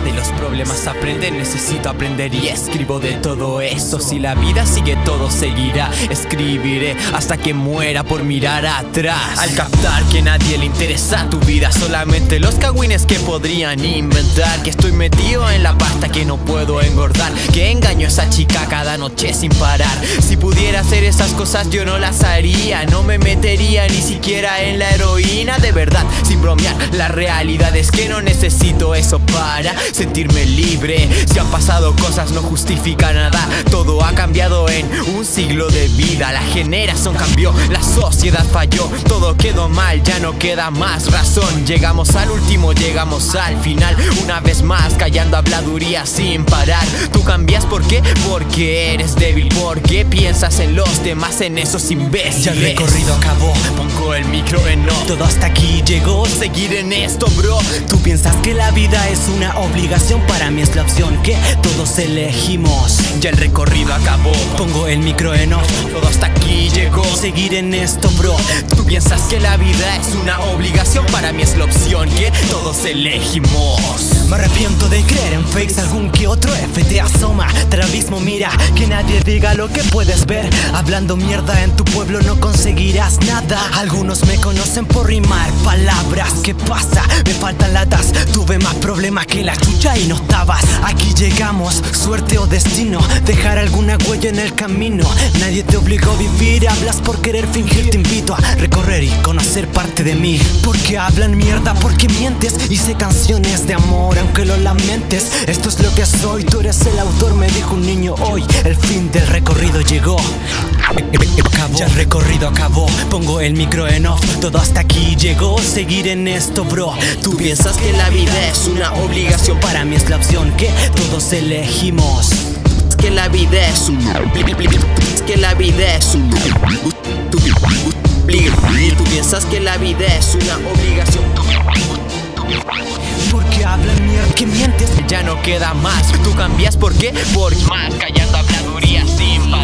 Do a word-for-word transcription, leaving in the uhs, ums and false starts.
De los problemas aprenden, necesito aprender y escribo de todo eso. Si la vida sigue, todo seguirá. Escribiré hasta que muera por mirar atrás. Al captar que a nadie le interesa tu vida, solamente los cagüines que podrían inventar que estoy metido en la pasta, que no puedo engordar, que engaño a esa chica cada noche sin parar. Si pudiera hacer esas cosas yo no las haría, no me metería ni siquiera en la heroína. De verdad, sin bromear, la realidad es que no necesito eso para sentirme libre. Si han pasado cosas no justifica nada, todo ha cambiado en un siglo de vida. La generación cambió, la sociedad falló, todo quedó mal, ya no queda más razón. Llegamos al último, llegamos al final, una vez más callando habladuría sin parar. Tú cambias, ¿por qué? Porque eres débil, porque piensas en los demás, en esos imbéciles. Ya el recorrido acabó, pongo el micro en off, todo hasta aquí llegó. Seguir en esto, bro. Tú piensas que la vida es una obligación, para mí es la opción que todos elegimos. Ya el recorrido acabó, pongo el micro en off, todo hasta aquí llegó. Seguir en esto, bro. Tú piensas que la vida es una obligación, para mí es la opción que todos elegimos. Me arrepiento de creer en fakes, algún que otro F te asoma. Travismo, mira, que nadie diga lo que puedes ver. Hablando mierda en tu pueblo no conseguirás nada. Algunos me conocen por rimar palabras. ¿Qué pasa? Me faltan latas. Tuve más problemas que la chucha y no estabas. Aquí llegamos, suerte o destino, dejar alguna huella en el camino. Nadie te obligó a vivir, hablas por querer fingir. Te invito a recorrer y conocer parte de mí. Porque hablan mierda, porque mientes. Hice canciones de amor aunque lo lamentes. Esto es lo que soy, tú eres el autor, me dijo un niño hoy. El fin del recorrido llegó. Acabó. Ya el recorrido acabó, pongo el micro en off, todo hasta aquí llegó. Seguir en esto, bro. Tú piensas que la vida es una obligación, para mí es la opción que todos elegimos. Es que la vida es una Es que la vida es una Tú piensas que la vida es una obligación, porque hablan mierda, que mientes. Ya no queda más, tú cambias, ¿por qué? Por más callando habladuría sin parar.